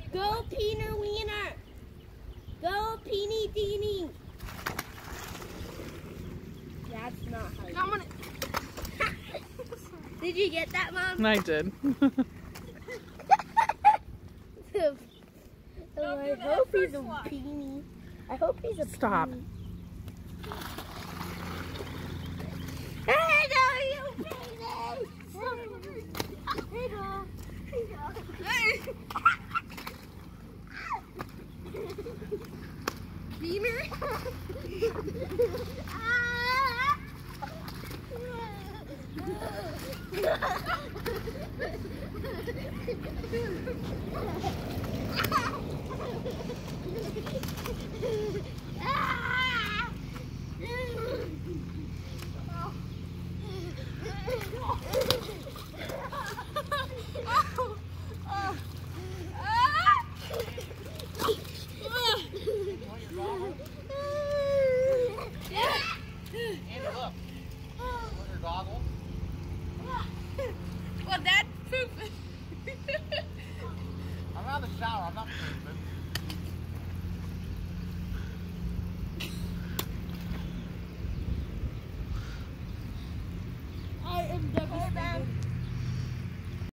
Go Peener Wiener! Go Peeny Deeny! That's not how you... I'm gonna... Did you get that, Mom? I did. Oh, I hope he's a peeny. I hope he's a Stop. peeny. Hey, no, you peeny! Hey, no. Beamer? Ah!